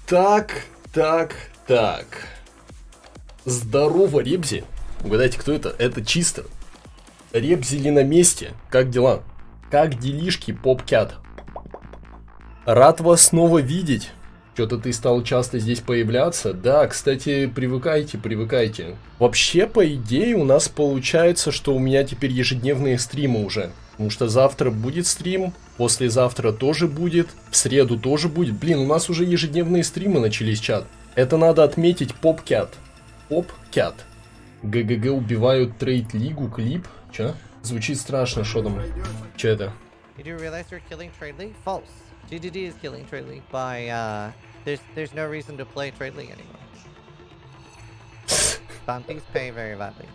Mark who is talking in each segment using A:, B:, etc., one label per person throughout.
A: Так. Здорово, Ребзи. Угадайте, кто это? Это Чистер. Ребзи ли на месте? Как дела? Как делишки, Попкят? Рад вас снова видеть. Что-то ты стал часто здесь появляться. Да, кстати, привыкайте. Вообще, по идее, у нас получается, что у меня теперь ежедневные стримы уже. Потому что завтра будет стрим, послезавтра тоже будет, в среду тоже будет. Блин, у нас уже ежедневные стримы начались, чат. Это надо отметить, Попкят. Попкят. ГГГ убивают трейд-лигу, клип. Чё? Звучит страшно, что там? Чё это?
B: GDD is killing Trade League by there's no reason to play Trade League anymore. Bounties pay very badly.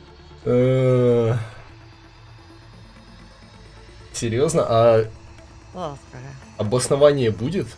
A: Серьезно? А обоснование будет?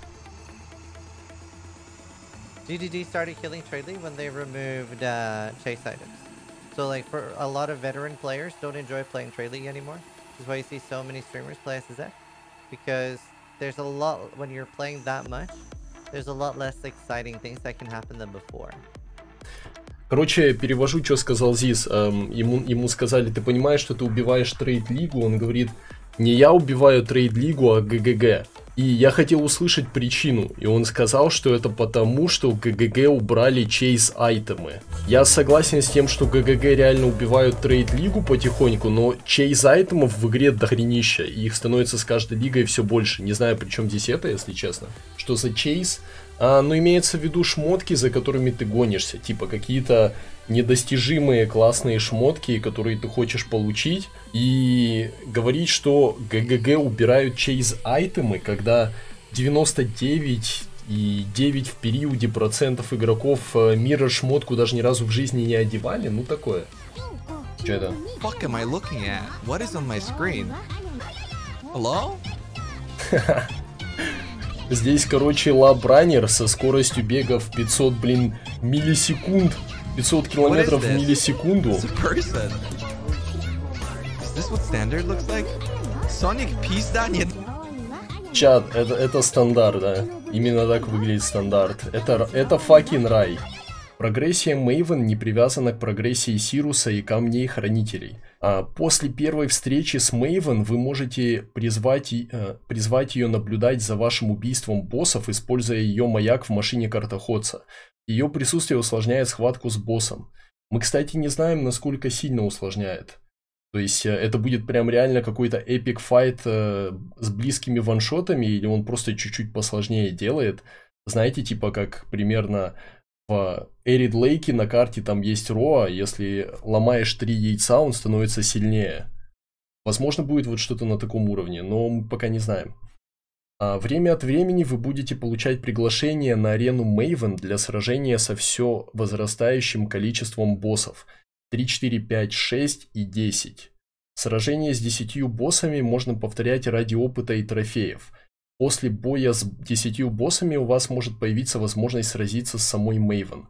B: GDD started killing Trade League when they removed chase items. So like for a lot of veteran players don't enjoy playing Trade League anymore. This is why you see so many streamers play SSX. Because there's a lot, when you're playing that much, there's a lot less exciting things that can happen than before.
A: Короче, перевожу, что сказал Зис. Ему сказали, ты понимаешь, что ты убиваешь трейд-лигу? Он говорит, не я убиваю трейд-лигу, а ГГГ. И я хотел услышать причину. И он сказал, что это потому, что ГГГ убрали чейз-айтемы. Я согласен с тем, что ГГГ реально убивают трейд-лигу потихоньку, но чейз-айтемов в игре дохренища. И их становится с каждой лигой все больше. Не знаю, при чем здесь это, если честно. Что за чейз? Но имеется в виду шмотки, за которыми ты гонишься. Типа какие-то недостижимые классные шмотки, которые ты хочешь получить. И говорить, что ГГГ убирают чейз-айтемы, когда 99,9 в периоде процентов игроков мира шмотку даже ни разу в жизни не одевали, ну такое. Что это?
C: Fuck am I looking at? What is on my screen? Hello?
A: Здесь, короче, лабранер со скоростью бега в 500, миллисекунд. 500 километров в миллисекунду. Чат, это стандарт, да. Именно так выглядит стандарт. Это fucking рай. Прогрессия Мейвен не привязана к прогрессии Сируса и камней хранителей. После первой встречи с Мейвен вы можете призвать ее наблюдать за вашим убийством боссов, используя ее маяк в машине картоходца. Ее присутствие усложняет схватку с боссом. Мы, кстати, не знаем, насколько сильно усложняет. То есть это будет прям реально какой-то эпик файт с близкими ваншотами, или он просто чуть-чуть посложнее делает. Знаете, типа как примерно в Эрид Лейке на карте там есть Роа, если ломаешь 3 яйца, он становится сильнее. Возможно, будет вот что-то на таком уровне, но мы пока не знаем. Время от времени вы будете получать приглашение на арену Мейвен для сражения со все возрастающим количеством боссов. 3, 4, 5, 6 и 10. Сражение с 10 боссами можно повторять ради опыта и трофеев. После боя с 10 боссами у вас может появиться возможность сразиться с самой Мейвен.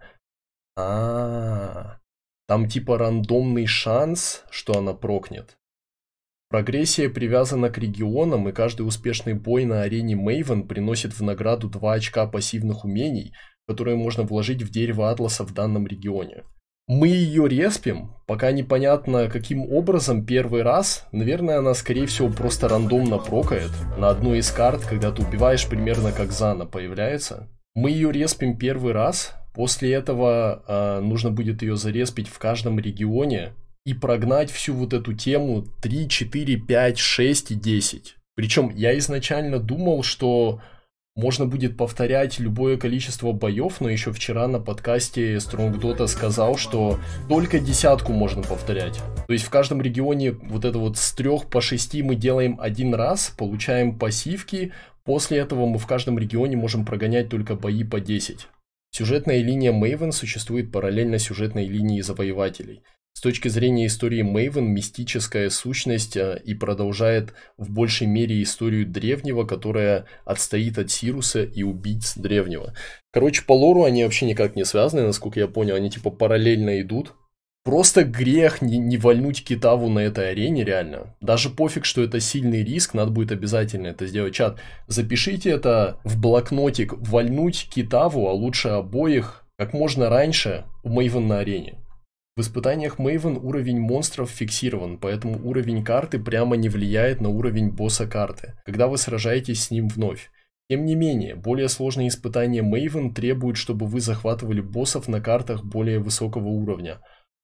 A: Там типа рандомный шанс, что она прокнет. Прогрессия привязана к регионам, и каждый успешный бой на арене Мейвен приносит в награду 2 очка пассивных умений, которые можно вложить в дерево Атласа в данном регионе. Мы ее респим, пока непонятно каким образом первый раз. Наверное, она скорее всего просто рандомно прокает на одной из карт, когда ты убиваешь, примерно как Зана появляется. Мы ее респим первый раз, после этого нужно будет ее зареспить в каждом регионе и прогнать всю вот эту тему 3, 4, 5, 6 и 10. Причем я изначально думал, что можно будет повторять любое количество боев, но еще вчера на подкасте Strong Dota сказал, что только 10 можно повторять. То есть в каждом регионе вот это вот с 3 по 6 мы делаем один раз, получаем пассивки, после этого мы в каждом регионе можем прогонять только бои по 10. Сюжетная линия Мейвен существует параллельно сюжетной линии завоевателей. С точки зрения истории Мейвен, мистическая сущность и продолжает в большей мере историю древнего, которая отстоит от Сируса и убийц древнего. Короче, по лору они вообще никак не связаны, насколько я понял, они типа параллельно идут. Просто грех не вальнуть Китаву на этой арене, реально. Даже пофиг, что это сильный риск, надо будет обязательно это сделать. Чат, запишите это в блокнотик, вальнуть Китаву, а лучше обоих, как можно раньше у Мейвен на арене. В испытаниях Мейвен уровень монстров фиксирован, поэтому уровень карты прямо не влияет на уровень босса карты, когда вы сражаетесь с ним вновь. Тем не менее, более сложные испытания Мейвен требуют, чтобы вы захватывали боссов на картах более высокого уровня.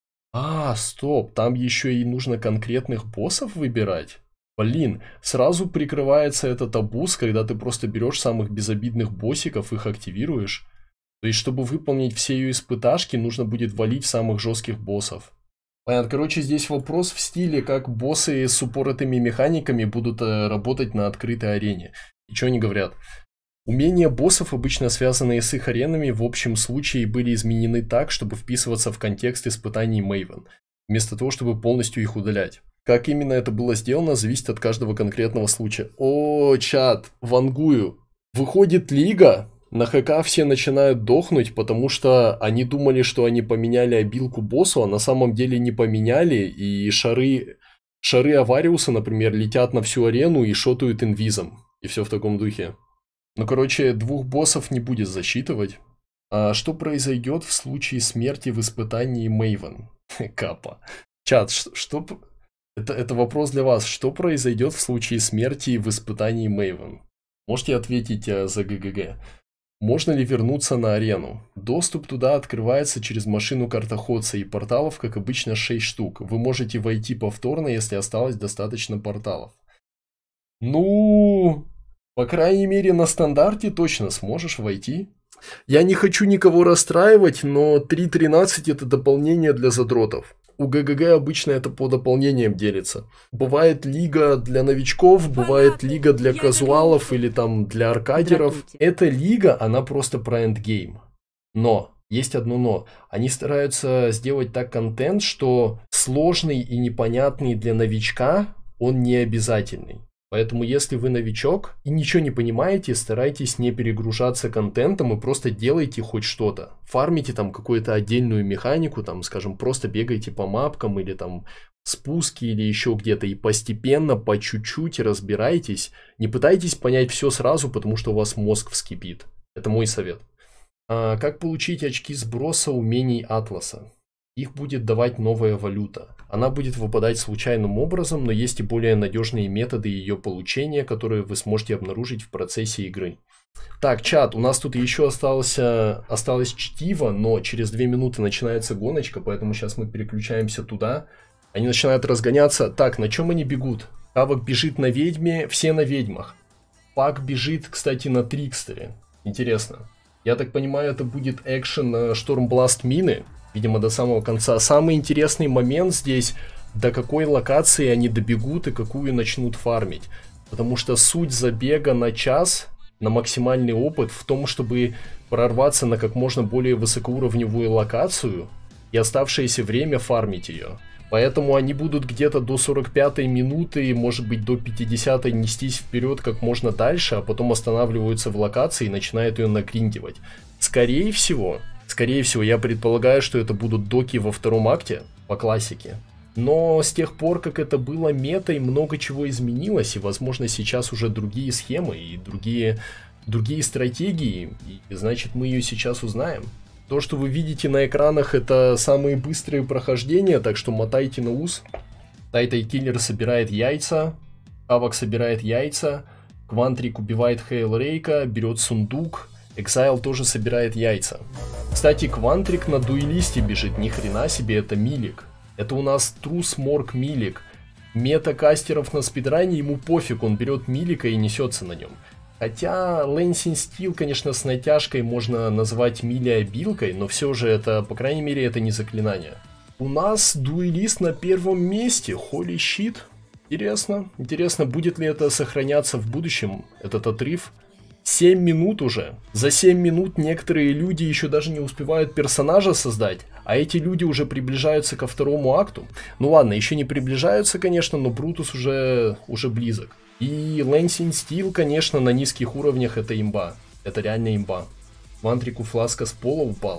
A: Стоп, там еще и нужно конкретных боссов выбирать? Блин, сразу прикрывается этот абуз, когда ты просто берешь самых безобидных боссиков, их активируешь. То есть, чтобы выполнить все ее испыташки, нужно будет валить самых жестких боссов. Понятно, короче, здесь вопрос в стиле, как боссы с упоротыми механиками будут работать на открытой арене. И что они говорят? Умения боссов, обычно связанные с их аренами, в общем случае были изменены так, чтобы вписываться в контекст испытаний Мейвен, вместо того, чтобы полностью их удалять. Как именно это было сделано, зависит от каждого конкретного случая. О, чат, вангую. Выходит лига, на ХК все начинают дохнуть, потому что они думали, что они поменяли обилку боссу, а на самом деле не поменяли, и шары Авариуса, например, летят на всю арену и шотают инвизом. И все в таком духе. Ну, короче, двух боссов не будет засчитывать. А что произойдет в случае смерти в испытании Мейвен? Капа. Чат, что... Это вопрос для вас. Что произойдет в случае смерти в испытании Мейвен? Можете ответить за ГГГ. Можно ли вернуться на арену? Доступ туда открывается через машину картоходца, и порталов, как обычно, 6 штук. Вы можете войти повторно, если осталось достаточно порталов. Ну... По крайней мере, на стандарте точно сможешь войти. Я не хочу никого расстраивать, но 3.13 это дополнение для задротов. У ГГГ обычно это по дополнениям делится. Бывает лига для новичков, бывает лига для казуалов или там для аркадеров. Эта лига, она просто про эндгейм. Но, есть одно но. Они стараются сделать так контент, что сложный и непонятный для новичка, он не обязательный. Поэтому, если вы новичок и ничего не понимаете, старайтесь не перегружаться контентом и просто делайте хоть что-то. Фармите там какую-то отдельную механику, там, скажем, просто бегайте по мапкам или там спуски или еще где-то и постепенно, по чуть-чуть разбирайтесь. Не пытайтесь понять все сразу, потому что у вас мозг вскипит. Это мой совет. Как получить очки сброса умений Атласа? Их будет давать новая валюта. Она будет выпадать случайным образом, но есть и более надежные методы ее получения, которые вы сможете обнаружить в процессе игры. Так, чат, у нас тут еще осталось чтиво, но через 2 минуты начинается гоночка, поэтому сейчас мы переключаемся туда. Они начинают разгоняться. Так, на чем они бегут? Кавок бежит на ведьме, все на ведьмах. Пак бежит, кстати, на Трикстере. Интересно. Я так понимаю, это будет экшен на Штормбласт мины. Видимо, до самого конца. Самый интересный момент здесь, до какой локации они добегут и какую начнут фармить. Потому что суть забега на час, на максимальный опыт в том, чтобы прорваться на как можно более высокоуровневую локацию и оставшееся время фармить ее. Поэтому они будут где-то до 45-й минуты, может быть до 50-й нестись вперед как можно дальше, а потом останавливаются в локации и начинают ее нагриндивать. Скорее всего, я предполагаю, что это будут доки во втором акте, по классике. Но с тех пор, как это было метой, много чего изменилось, и, возможно, сейчас уже другие схемы и другие стратегии, и, значит, мы ее сейчас узнаем. То, что вы видите на экранах, это самые быстрые прохождения, так что мотайте на ус. Тайтай-киллер собирает яйца, Кавак собирает яйца, Квантрик убивает Хейлрейка, берет сундук, Экзайл тоже собирает яйца. Кстати, Квантрик на дуэлисте бежит, ни хрена себе, это Милик. Это у нас трус Морг Милик. Мета-кастеров на спидране ему пофиг, он берет Милика и несется на нем. Хотя Лэнсин Стил, конечно, с натяжкой можно назвать Мили-обилкой, но все же это, по крайней мере, это не заклинание. У нас дуэлист на первом месте, holy shit. Интересно, будет ли это сохраняться в будущем, этот отрыв. 7 минут уже. За 7 минут некоторые люди еще даже не успевают персонажа создать, а эти люди уже приближаются ко второму акту. Ну ладно, еще не приближаются, конечно, но Брутус уже близок. И Лэнсин Стил, конечно, на низких уровнях это имба. Это реально имба. Квантрику фласка с пола упала.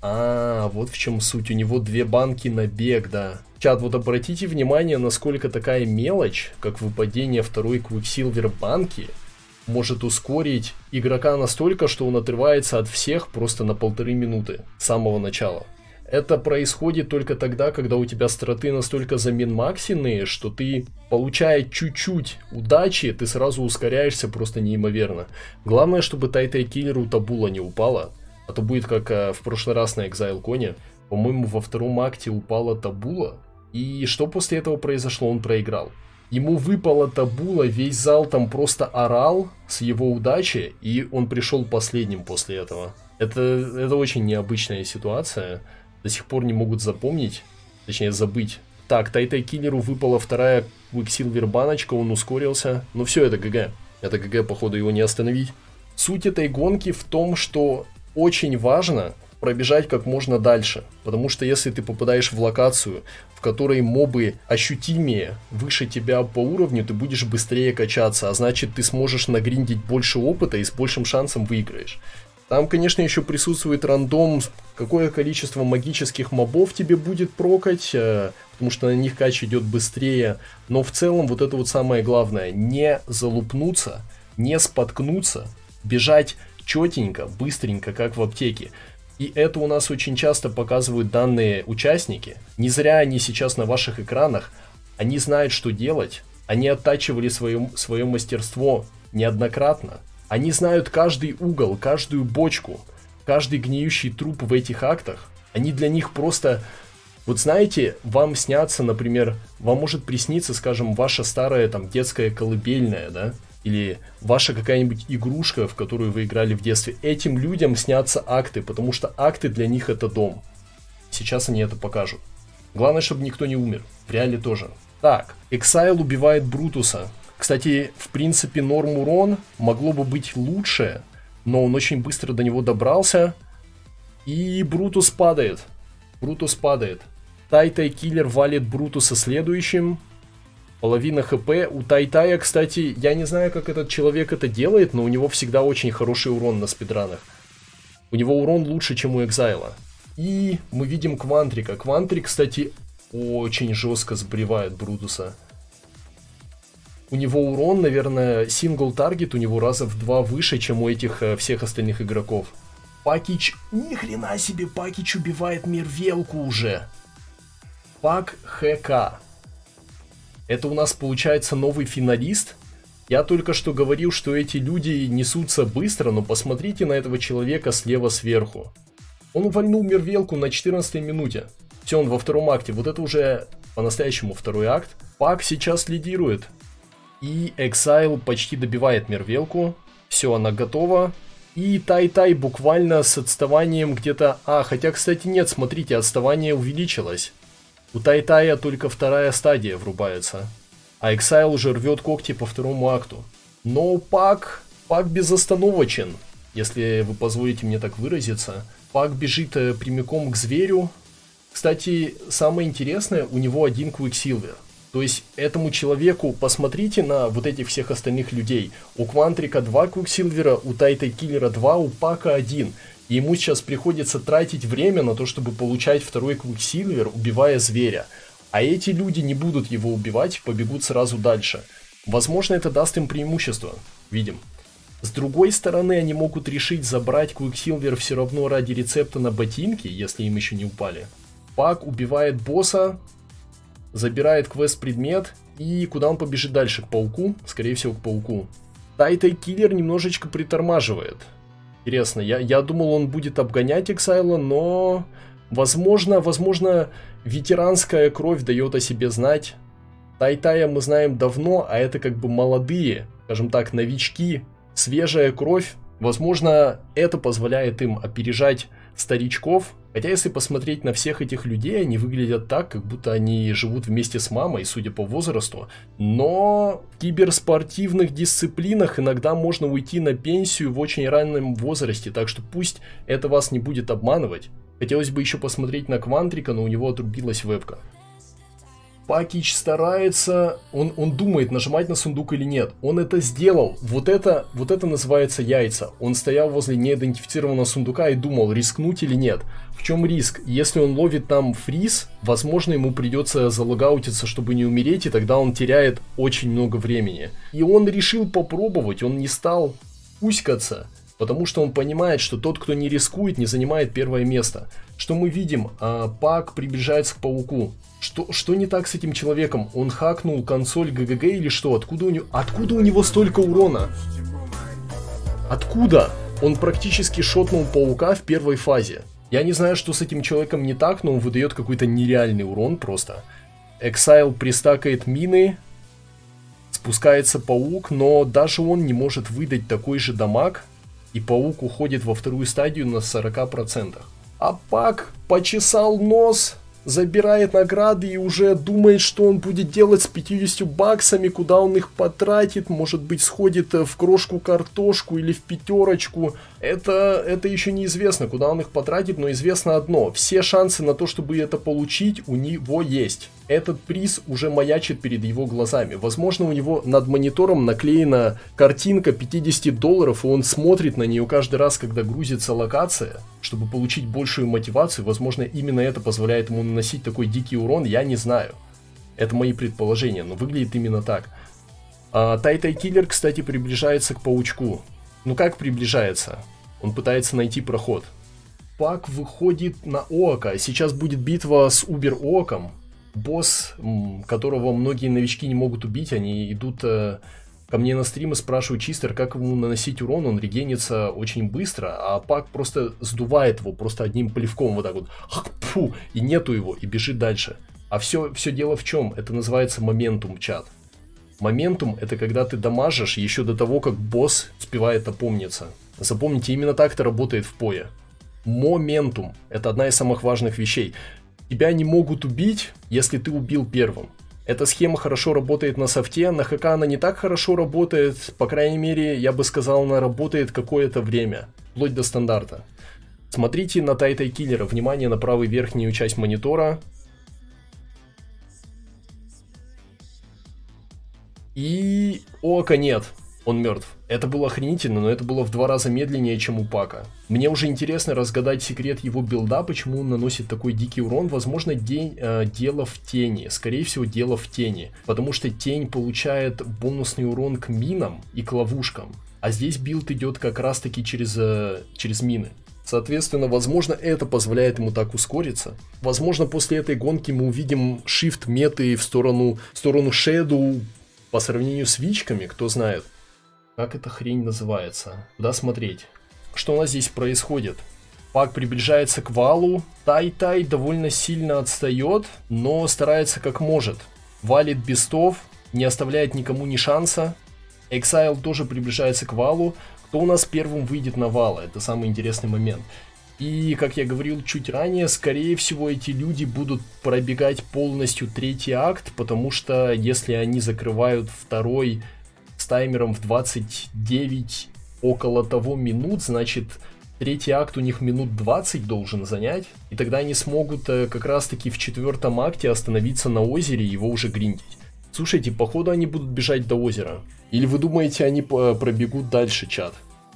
A: Вот в чем суть. У него 2 банки на бег, да. Чат, вот обратите внимание, насколько такая мелочь, как выпадение второй Quicksilver банки, может ускорить игрока настолько, что он отрывается от всех просто на 1,5 минуты с самого начала. Это происходит только тогда, когда у тебя страты настолько замин-максенные, что ты, получая чуть-чуть удачи, ты сразу ускоряешься просто неимоверно. Главное, чтобы Тайтай Киллеру табула не упала, а то будет как в прошлый раз на Exile-коне. По-моему, во втором акте упала табула, и что после этого произошло? Он проиграл. Ему выпала табула, весь зал там просто орал с его удачи, и он пришел последним после этого. Это очень необычная ситуация. До сих пор не могут запомнить, точнее забыть. Так, Тайтай Киллеру выпала вторая Quicksilver баночка, он ускорился. Ну все, это ГГ. Это ГГ, походу, его не остановить. Суть этой гонки в том, что очень важно пробежать как можно дальше. Потому что если ты попадаешь в локацию, в которой мобы ощутимее выше тебя по уровню, ты будешь быстрее качаться. А значит, ты сможешь нагриндить больше опыта и с большим шансом выиграешь. Там, конечно, еще присутствует рандом, какое количество магических мобов тебе будет прокать, потому что на них кач идет быстрее. Но в целом вот это вот самое главное, не залупнуться, не споткнуться, бежать четенько, быстренько, как в аптеке. И это у нас очень часто показывают данные участники. Не зря они сейчас на ваших экранах, они знают, что делать, они оттачивали свое мастерство неоднократно. Они знают каждый угол, каждую бочку, каждый гниющий труп в этих актах. Они для них просто... Вот знаете, вам снятся, например, вам может присниться, скажем, ваша старая там детская колыбельная, да? Или ваша какая-нибудь игрушка, в которую вы играли в детстве. Этим людям снятся акты, потому что акты для них это дом. Сейчас они это покажут. Главное, чтобы никто не умер. В реале тоже. Так, Exile убивает Брутуса. Кстати, в принципе, норм урон могло бы быть лучше, но он очень быстро до него добрался. И Брутус падает. Брутус падает. Тайтай Киллер валит Брутуса следующим. Половина хп. У Тайтая, кстати, я не знаю, как этот человек это делает, но у него всегда очень хороший урон на спидранах. У него урон лучше, чем у Экзайла. И мы видим Квантрика. Квантрик, кстати, очень жестко сбривает Брутуса. У него урон, наверное, сингл таргет у него раза в 2 выше, чем у этих всех остальных игроков. Пакич, ни хрена себе, Пакич убивает Мервелку уже. Пак ХК. Это у нас получается новый финалист. Я только что говорил, что эти люди несутся быстро, но посмотрите на этого человека слева сверху. Он вальнул Мервелку на 14 минуте. Все, он во втором акте. Вот это уже по-настоящему второй акт. Пак сейчас лидирует. И Exile почти добивает Мервелку. Все, она готова. И Тай-Тай буквально с отставанием где-то... хотя, кстати, нет, смотрите, отставание увеличилось. У Тай-Тая только вторая стадия врубается. А Exile уже рвет когти по второму акту. Но Пак безостановочен, если вы позволите мне так выразиться. Пак бежит прямиком к зверю. Кстати, самое интересное, у него один Quicksilver. То есть этому человеку, посмотрите на вот этих всех остальных людей. У Квантрика 2 Quicksilver, у Тайтай Киллера 2, у Пака 1. И ему сейчас приходится тратить время на то, чтобы получать второй Quicksilver, убивая зверя. А эти люди не будут его убивать, побегут сразу дальше. Возможно, это даст им преимущество. Видим. С другой стороны, они могут решить забрать Quicksilver все равно ради рецепта на ботинки, если им еще не упали. Пак убивает босса. Забирает квест-предмет, и куда он побежит дальше? К пауку? Скорее всего, к пауку. Тайтай Киллер немножечко притормаживает. Интересно, я думал, он будет обгонять Exile, но... Возможно, ветеранская кровь дает о себе знать. Тайтая мы знаем давно, а это как бы молодые, скажем так, новички, свежая кровь. Возможно, это позволяет им опережать старичков. Хотя, если посмотреть на всех этих людей, они выглядят так, как будто они живут вместе с мамой, судя по возрасту. Но в киберспортивных дисциплинах иногда можно уйти на пенсию в очень раннем возрасте, так что пусть это вас не будет обманывать. Хотелось бы еще посмотреть на Квантрика, но у него отрубилась вебка. Пакич старается, он думает, нажимать на сундук или нет. Он это сделал. Вот это называется яйца. Он стоял возле неидентифицированного сундука и думал, рискнуть или нет. В чем риск? Если он ловит там фриз, возможно, ему придется залогаутиться, чтобы не умереть, и тогда он теряет очень много времени. И он решил попробовать, он не стал пуськаться, потому что он понимает, что тот, кто не рискует, не занимает первое место. Что мы видим? Пак приближается к пауку. Что не так с этим человеком? Он хакнул консоль ГГГ или что? Откуда у него столько урона? Откуда? Он практически шотнул паука в первой фазе. Я не знаю, что с этим человеком не так, но он выдает какой-то нереальный урон просто. Exile пристакает мины. Спускается паук, но даже он не может выдать такой же дамаг. И паук уходит во вторую стадию на 40%. А Пак почесал нос, забирает награды и уже думает, что он будет делать с 50 баксами, куда он их потратит, может быть сходит в крошку картошку или в пятерочку. Это еще неизвестно, куда он их потратит, но известно одно, все шансы на то, чтобы это получить, у него есть. Этот приз уже маячит перед его глазами. Возможно, у него над монитором наклеена картинка $50, и он смотрит на нее каждый раз, когда грузится локация, чтобы получить большую мотивацию. Возможно, именно это позволяет ему наносить такой дикий урон, я не знаю. Это мои предположения, но выглядит именно так. Тай-Тай-Киллер, кстати, приближается к паучку. Ну как приближается? Он пытается найти проход. Пак выходит на Оока. Сейчас будет битва с Убер-Ооком. Босс, которого многие новички не могут убить, они идут ко мне на стрим и спрашивают Чистер, как ему наносить урон, он регенится очень быстро, а Пак просто сдувает его, просто одним плевком вот так вот, фу, и нету его, и бежит дальше. А все дело в чем? Это называется моментум, чат. Моментум — это когда ты дамажишь еще до того, как босс успевает опомниться. Запомните, именно так это работает в пое. Моментум — это одна из самых важных вещей. Тебя не могут убить, если ты убил первым. Эта схема хорошо работает на софте, на ХК она не так хорошо работает, по крайней мере, я бы сказал, она работает какое-то время, вплоть до стандарта. Смотрите на Тай-Тай-Киллера, внимание на правую верхнюю часть монитора. И Ока нет, он мертв. Это было охренительно, но это было в 2 раза медленнее, чем у Пака. Мне уже интересно разгадать секрет его билда, почему он наносит такой дикий урон. Возможно, дело в тени. Скорее всего, дело в тени. Потому что тень получает бонусный урон к минам и к ловушкам. А здесь билд идет как раз таки через мины. Соответственно, возможно, это позволяет ему так ускориться. Возможно, после этой гонки мы увидим shift меты в сторону Shadow по сравнению с вичками, кто знает. Как эта хрень называется? Куда смотреть? Что у нас здесь происходит? Пак приближается к валу. Тай-Тай довольно сильно отстает, но старается как может. Валит бестов, не оставляет никому ни шанса. Exile тоже приближается к валу. Кто у нас первым выйдет на вал? Это самый интересный момент. И, как я говорил чуть ранее, скорее всего эти люди будут пробегать полностью 3-й акт, потому что если они закрывают 2-й с таймером в 29 около того минут, значит 3-й акт у них минут 20 должен занять, и тогда они смогут как раз таки в 4-м акте остановиться на озере и его уже гриндить. Слушайте, походу они будут бежать до озера. Или вы думаете, они пробегут дальше, чат?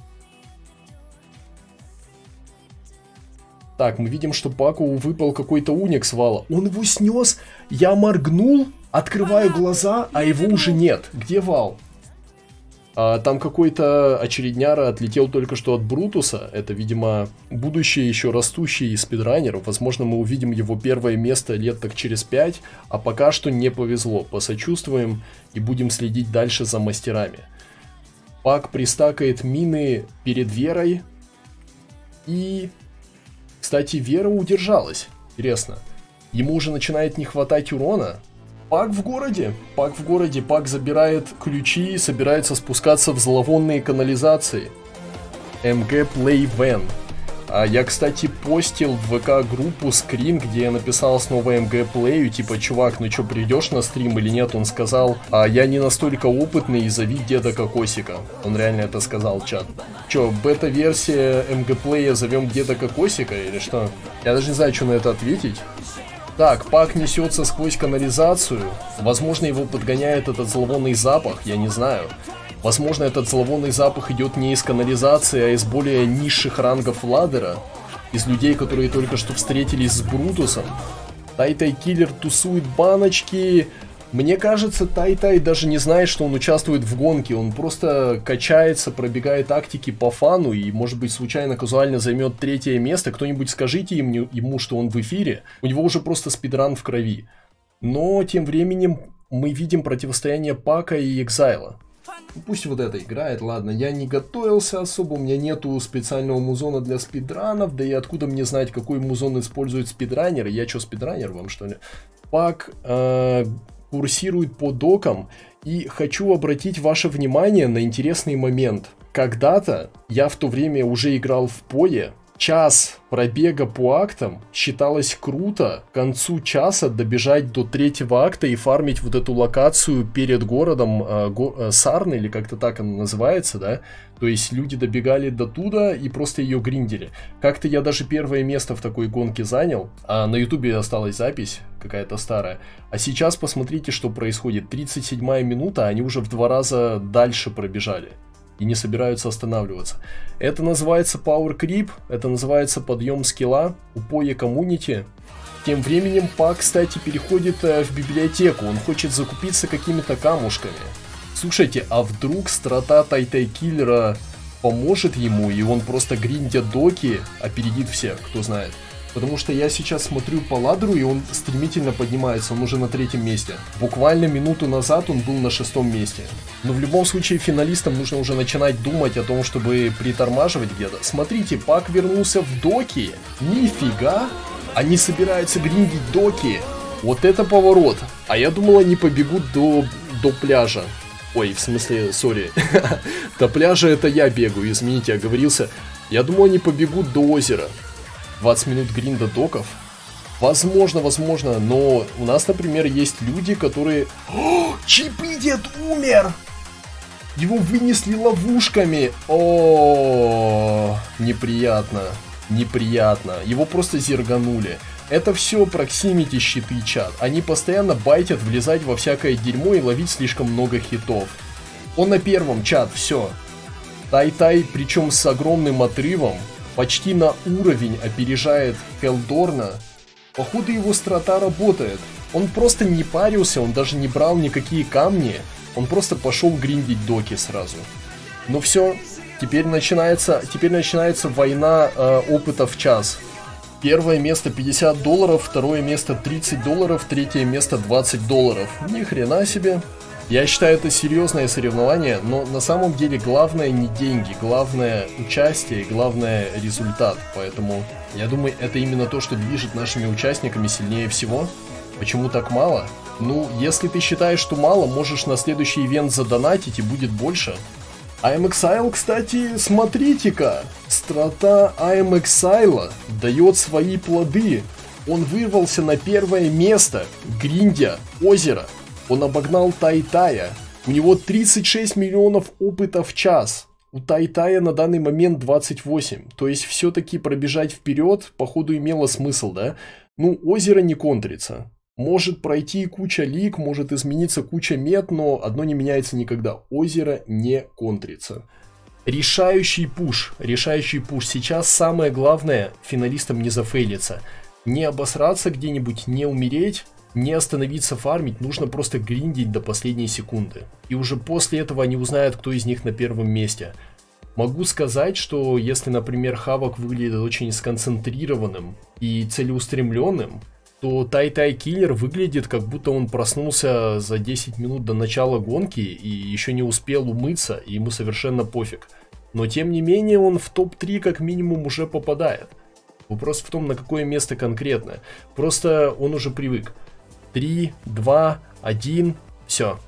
A: Так, мы видим, что Паку выпал какой-то уник с вала. Он его снес, я моргнул, открываю глаза, а его уже нет. Где вал? Там какой-то очередняра отлетел только что от Брутуса. Это, видимо, будущее еще растущий спидранер. Возможно, мы увидим его первое место лет так через 5. А пока что не повезло. Посочувствуем и будем следить дальше за мастерами. Пак пристакает мины перед Верой. И, кстати, Вера удержалась. Интересно. Ему уже начинает не хватать урона. Пак в городе, Пак забирает ключи и собирается спускаться в зловонные канализации. MG Play Van. Я, кстати, постил в ВК-группу скрин, где я написал снова MG Play, типа, чувак, ну чё, придешь на стрим или нет? Он сказал, я не настолько опытный, и зови деда Кокосика. Он реально это сказал, чат. Чё, бета-версия MG Play зовем деда Кокосика или что? Я даже не знаю, что на это ответить. Так, Пак несется сквозь канализацию. Возможно, его подгоняет этот зловонный запах, я не знаю. Возможно, этот зловонный запах идет не из канализации, а из более низших рангов ладдера. Из людей, которые только что встретились с Брутусом. Тай-Тай Киллер тусует баночки. Мне кажется, Тай-Тай даже не знает, что он участвует в гонке. Он просто качается, пробегает тактики по фану и, может быть, случайно, казуально займет 3-е место. Кто-нибудь скажите ему, что он в эфире. У него уже просто спидран в крови. Но тем временем мы видим противостояние Пака и Экзайла. Пусть вот это играет, ладно, я не готовился особо, у меня нету специального музона для спидранов, да и откуда мне знать, какой музон использует спидранер, я что, спидранер вам, что ли? Пак курсирует по докам, и хочу обратить ваше внимание на интересный момент. Когда-то, я в то время уже играл в Пое, час пробега по актам считалось круто к концу часа добежать до 3-го акта и фармить вот эту локацию перед городом Сарн, или как-то так она называется, да? То есть люди добегали до туда и просто ее гриндили. Как-то я даже 1-е место в такой гонке занял, а на ютубе осталась запись какая-то старая. А сейчас посмотрите, что происходит. 37-я минута, они уже в 2 раза дальше пробежали. И не собираются останавливаться. Это называется Power Creep, это называется подъем скилла у Пое комьюнити. Тем временем Пак, кстати, переходит в библиотеку, он хочет закупиться какими-то камушками. Слушайте, а вдруг страта Тай-Тай Киллера поможет ему, и он просто гриндя доки опередит всех, кто знает. Потому что я сейчас смотрю по ладеру, и он стремительно поднимается, он уже на 3-м месте. Буквально минуту назад он был на 6-м месте. Но в любом случае финалистам нужно уже начинать думать о том, чтобы притормаживать где-то. Смотрите, Пак вернулся в доки. Нифига! Они собираются гриндить доки. Вот это поворот. А я думал, они побегут до пляжа. Ой, в смысле, сори. До пляжа это я бегаю, извините, оговорился. Я думал, они побегут до озера. 20 минут гринда доков. Возможно, но у нас, например, есть люди, которые... Чипидет умер! Его вынесли ловушками. О, неприятно. Его просто зерганули. Это все проксимити щиты, чат. Они постоянно байтят влезать во всякое дерьмо и ловить слишком много хитов. Он на 1-м, чат, все. Тай-Тай, причем с огромным отрывом. Почти на уровень опережает Хелдорна. Походу его страта работает. Он просто не парился, он даже не брал никакие камни. Он просто пошел гриндить доки сразу. Ну все, теперь начинается война опыта в час. 1-е место $50, 2-е место $30, 3-е место $20. Ни хрена себе. Я считаю, это серьезное соревнование, но на самом деле главное не деньги, главное участие, главное результат. Поэтому я думаю, это именно то, что движет нашими участниками сильнее всего. Почему так мало? Ну, если ты считаешь, что мало, можешь на следующий ивент задонатить и будет больше. IMXile, кстати, смотрите-ка, страта IMXile дает свои плоды. Он вырвался на 1-е место, гриндя озеро. Он обогнал Тай-Тая. У него 36 миллионов опыта в час. У Тай-Тая на данный момент 28. То есть все-таки пробежать вперед, походу, имело смысл, да? Ну, озеро не контрится. Может пройти куча лиг, может измениться куча мет, но одно не меняется никогда. Озеро не контрится. Решающий пуш. Сейчас самое главное финалистам не зафейлиться. Не обосраться где-нибудь, не умереть. Не остановиться фармить, нужно просто гриндить до последней секунды. И уже после этого они узнают, кто из них на 1-м месте. Могу сказать, что если, например, Хавок выглядит очень сконцентрированным и целеустремленным, то Тай-Тай Киллер выглядит, как будто он проснулся за 10 минут до начала гонки и еще не успел умыться, и ему совершенно пофиг. Но тем не менее он в топ-3 как минимум уже попадает. Вопрос в том, на какое место конкретно. Просто он уже привык. 3, 2, 1, все.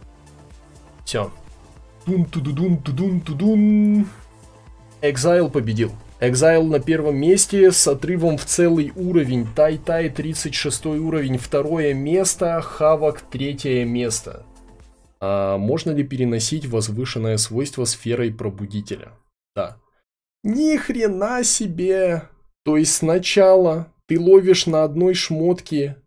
A: Тун-тудудун-тудун-тудун. Exile победил. Exile на 1-м месте с отрывом в целый уровень. Тай-Тай 36 уровень, 2-е место. Хавок 3-е место. А можно ли переносить возвышенное свойство сферой пробудителя? Да. Ни хрена себе! То есть сначала ты ловишь на одной шмотке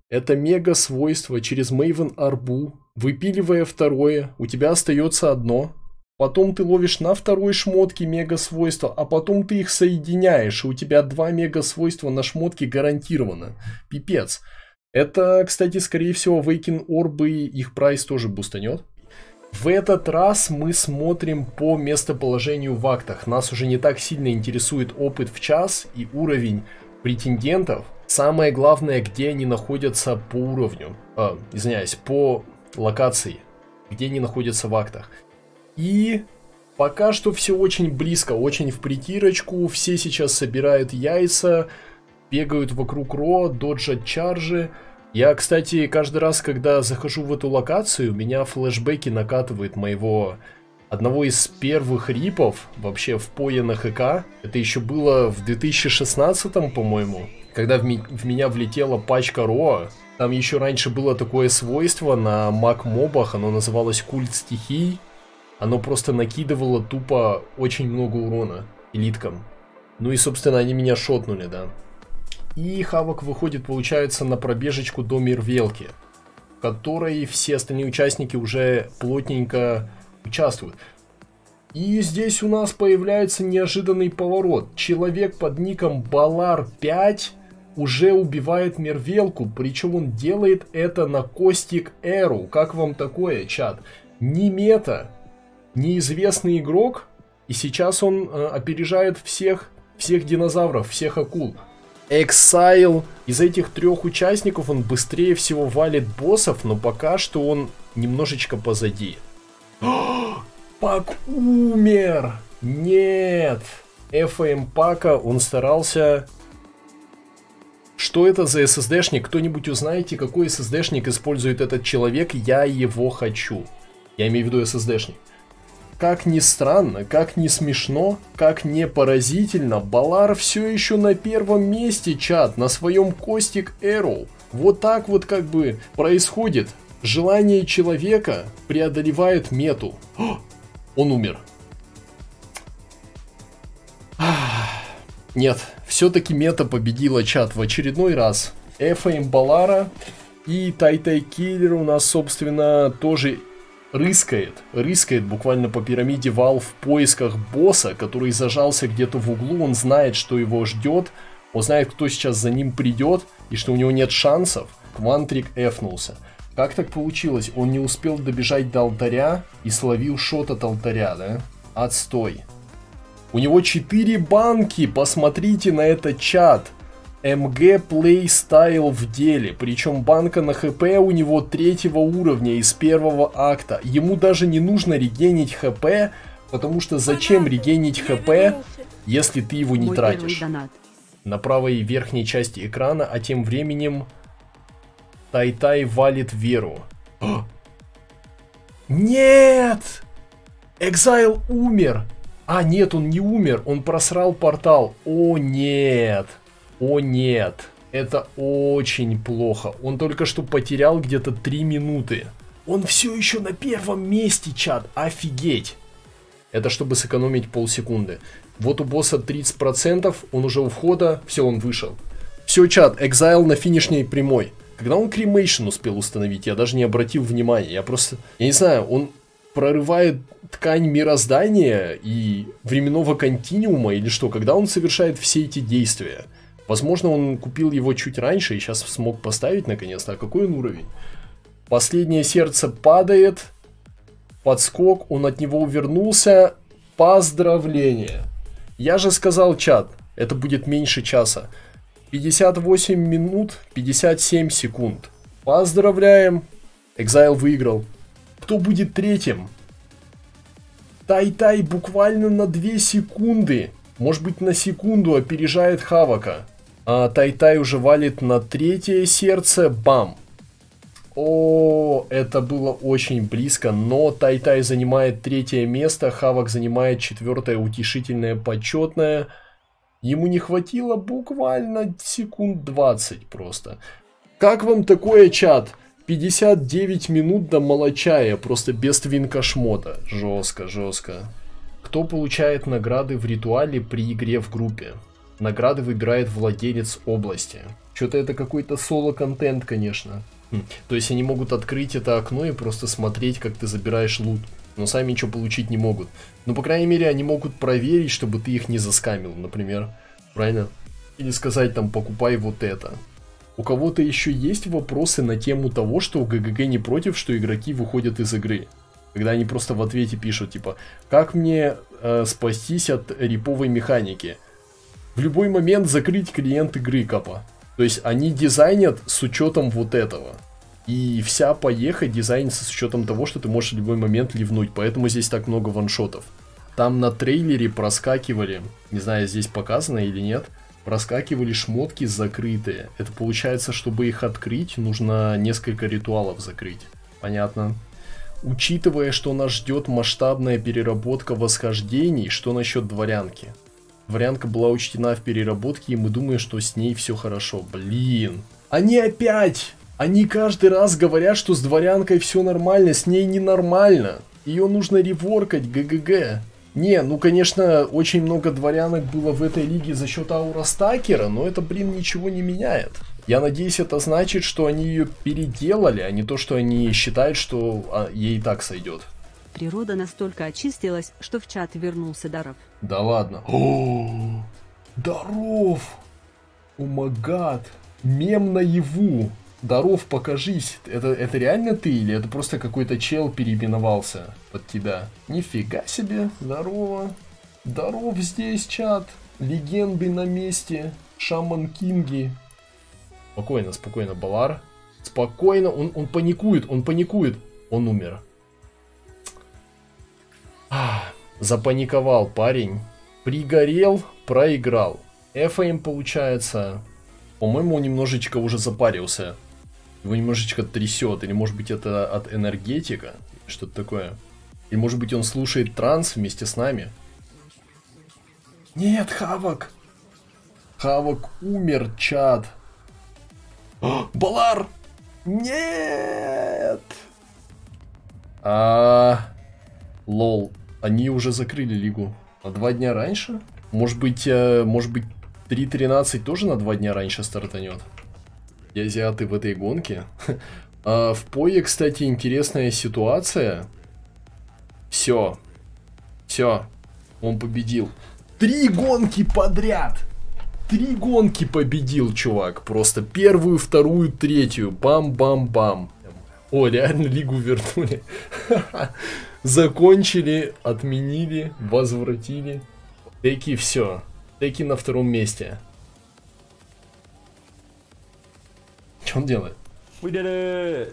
A: Это мега свойство через Maven арбу. Выпиливая второе, у тебя остается одно. Потом ты ловишь на второй шмотке мега свойства, а потом ты их соединяешь, и у тебя 2 мега свойства на шмотке гарантированно. Пипец. Это, кстати, скорее всего, Awaken Orb, их прайс тоже бустанет. В этот раз мы смотрим по местоположению в актах. Нас уже не так сильно интересует опыт в час и уровень претендентов. Самое главное, где они находятся по уровню. Извиняюсь, по локации. Где они находятся в актах. И пока что все очень близко, очень в притирочку. Все сейчас собирают яйца, бегают вокруг Ро, доджат чаржи. Я, кстати, каждый раз, когда захожу в эту локацию, меня флешбеки накатывает моего одного из первых рипов вообще в пое на ХК. Это еще было в 2016-м, по-моему, когда в меня влетела пачка Ро. Там еще раньше было такое свойство на маг-мобах, оно называлось культ стихий. Оно просто накидывало тупо очень много урона элиткам. Ну и, собственно, они меня шотнули, да. И Хавок выходит, получается, на пробежечку до Мирвелки, в которой все остальные участники уже плотненько участвуют. И здесь у нас появляется неожиданный поворот. Человек под ником Балар5 уже убивает Мирвелку, причем он делает это на Костик Эру. Как вам такое, чат? Не мета. Неизвестный игрок, и сейчас он опережает всех динозавров, всех акул. Exile из этих 3 участников он быстрее всего валит боссов, но пока что он немножечко позади. Пак умер! Нет! FAM Пака, он старался... Что это за SSD-шник? Кто-нибудь узнаете, какой SSD-шник использует этот человек? Я его хочу. Я имею в виду SSD-шник. Как ни странно, как ни смешно, как не поразительно, Балар все еще на первом месте, чат, на своем Костик Arrow. Вот так вот как бы происходит. Желание человека преодолевает мету. Он умер. Нет, все-таки мета победила, чат, в очередной раз. FAM Балара и Тай-Тай Киллер у нас, собственно, тоже... Рыскает буквально по пирамиде Вал в поисках босса, который зажался где-то в углу. Он знает, что его ждет. Он знает, кто сейчас за ним придет. И что у него нет шансов. Квантрик эфнулся. Как так получилось? Он не успел добежать до алтаря и словил шот от алтаря, да? Отстой. У него 4 банки. Посмотрите на этот чат. МГ плейстайл в деле, причем банка на ХП у него 3-го уровня из 1-го акта. Ему даже не нужно регенить ХП, потому что зачем регенить ХП, если ты его не тратишь? На правой верхней части экрана, а тем временем Тай-Тай валит Веру. Нет! Exile умер! А, нет, он не умер, он просрал портал. О, нет! О нет, это очень плохо. Он только что потерял где-то 3 минуты. Он все еще на первом месте, чат. Офигеть. Это чтобы сэкономить полсекунды. Вот у босса 30%, он уже у входа. Все, он вышел. Все, чат, Exile на финишной прямой. Когда он Cremation успел установить, я даже не обратил внимания. Я не знаю, он прорывает ткань мироздания и временного континуума или что, когда он совершает все эти действия. Возможно, он купил его чуть раньше и сейчас смог поставить наконец-то. А какой он уровень? Последнее сердце падает. Подскок, он от него увернулся. Поздравления. Я же сказал, чат, это будет меньше часа. 58 минут, 57 секунд. Поздравляем. Exile выиграл. Кто будет третьим? Тай-Тай буквально на 2 секунды. Может быть, на секунду опережает Хавока. А Тай-Тай уже валит на 3-е сердце. Бам. О, это было очень близко. Но Тай-Тай занимает 3-е место. Хавок занимает 4-е утешительное почетное. Ему не хватило буквально секунд 20 просто. Как вам такое, чат? 59 минут до молочая. Просто без твинка шмота. Жестко, жестко. Кто получает награды в ритуале при игре в группе? Награды выбирает владелец области. Что-то это какой-то соло-контент, конечно. То есть они могут открыть это окно и просто смотреть, как ты забираешь лут. Но сами ничего получить не могут. Но, по крайней мере, они могут проверить, чтобы ты их не заскамил, например. Правильно? Или сказать там, покупай вот это. У кого-то еще есть вопросы на тему того, что ГГГ не против, что игроки выходят из игры? Когда они просто в ответе пишут, типа, как мне спастись от риповой механики? В любой момент закрыть клиент игры, капа. То есть они дизайнят с учетом вот этого. И вся поеха дизайнится с учетом того, что ты можешь в любой момент ливнуть. Поэтому здесь так много ваншотов. Там на трейлере проскакивали, не знаю, здесь показано или нет, проскакивали шмотки закрытые. Это получается, чтобы их открыть, нужно несколько ритуалов закрыть. Понятно. Учитывая, что нас ждет масштабная переработка восхождений, что насчет дворянки? Дворянка была учтена в переработке, и мы думаем, что с ней все хорошо. Блин. Они опять! Они каждый раз говорят, что с дворянкой все нормально, с ней ненормально. Ее нужно реворкать, ГГГ. Не, ну конечно, очень много дворянок было в этой лиге за счет аура стакера, но это, блин, ничего не меняет. Я надеюсь, это значит, что они ее переделали, а не то, что они считают, что ей и так сойдет.
D: Природа настолько очистилась, что в чат вернулся Даров.
A: Да ладно. О, Даров! О май гад! Мем наяву! Даров, покажись. Это реально ты или это просто какой-то чел переименовался под тебя? Нифига себе. Здорово. Даров здесь, чат. Легенды на месте. Шаман Кинги. Спокойно, спокойно, Балар. Спокойно. Он паникует, он паникует. Он умер. Запаниковал парень. Пригорел, проиграл. ФМ получается. По-моему, он немножечко уже запарился. Его немножечко трясет. Или может быть это от энергетика? Что-то такое. Или может быть он слушает транс вместе с нами? Нет, Хавок! Хавок умер, чат. Балар! Нет! Лол. Они уже закрыли лигу. На 2 дня раньше? Может быть 3.13 тоже на 2 дня раньше стартанет? И азиаты в этой гонке. В Пое, кстати, интересная ситуация. Все. Все. Он победил. 3 гонки подряд. 3 гонки победил, чувак. Просто первую, вторую, третью. Бам-бам-бам. О, реально лигу вернули. Закончили, отменили, возвратили. Теки, все. Теки на 2-м месте. Что он делает?
E: We did it!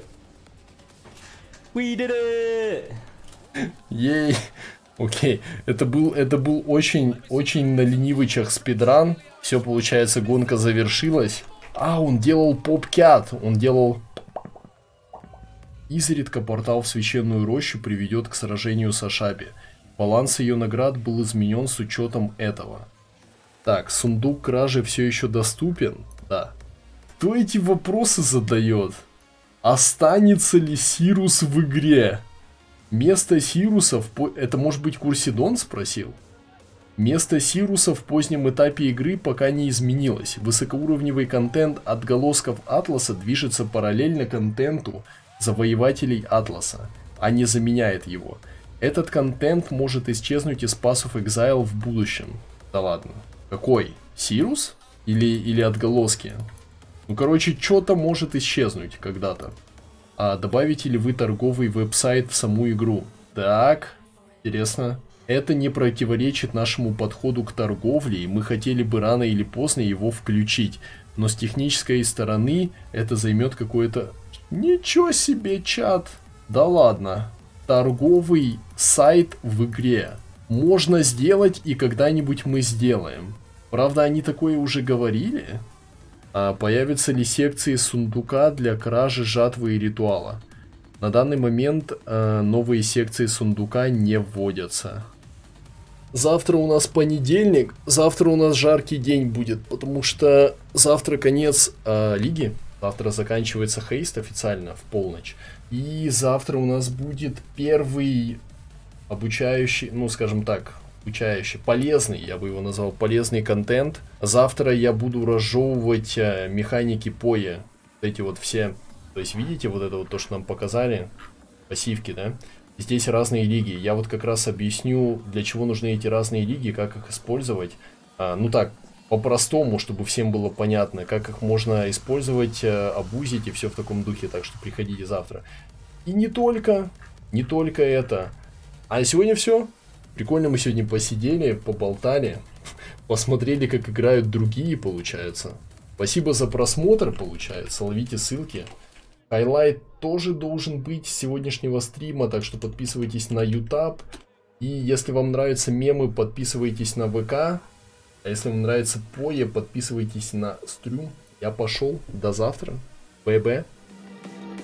E: We did it!
A: Ей. Окей. Это был очень на ленивычах спидран. Все, получается, гонка завершилась. Он делал поп-кят. Он делал... Изредка портал в священную рощу приведет к сражению с Ашаби. Баланс ее наград был изменен с учетом этого. Так, сундук кражи все еще доступен? Да. Кто эти вопросы задает? Останется ли Сирус в игре? Место Сируса Это может быть Курсидон спросил? Место Сируса в позднем этапе игры пока не изменилось. Высокоуровневый контент отголосков Атласа движется параллельно контенту завоевателей Атласа, а не заменяет его. Этот контент может исчезнуть из Pass of Exile в будущем. Да ладно. Какой? Сирус? Или отголоски? Ну, короче, что-то может исчезнуть когда-то. А добавите ли вы торговый веб-сайт в саму игру? Так, интересно. Это не противоречит нашему подходу к торговле, и мы хотели бы рано или поздно его включить. Но с технической стороны это займет какое-то... Ничего себе, чат! Да ладно. Торговый сайт в игре. Можно сделать, и когда-нибудь мы сделаем. Правда, они такое уже говорили? Появятся ли секции сундука для кражи, жатвы и ритуала? На данный момент новые секции сундука не вводятся. Завтра у нас понедельник, завтра у нас жаркий день будет, потому что завтра конец лиги. Завтра заканчивается хейст официально в полночь. И завтра у нас будет первый обучающий, ну скажем так, Скучающий. Полезный, я бы его назвал, полезный контент. Завтра я буду разжевывать механики поя. Вот эти вот все. То есть, видите, вот это вот то, что нам показали. Пассивки, да? Здесь разные лиги. Я вот как раз объясню, для чего нужны эти разные лиги, как их использовать. Ну так, по-простому, чтобы всем было понятно, как их можно использовать, абузить и все в таком духе. Так что приходите завтра. И не только это. А сегодня все. Прикольно мы сегодня посидели, поболтали, посмотрели, как играют другие, получается. Спасибо за просмотр, получается. Ловите ссылки. Хайлайт тоже должен быть с сегодняшнего стрима, так что подписывайтесь на YouTube. И если вам нравятся мемы, подписывайтесь на ВК. А если вам нравится Пое, подписывайтесь на стрим. Я пошел. До завтра. ББ.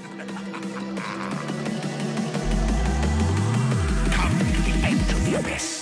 F: Yes.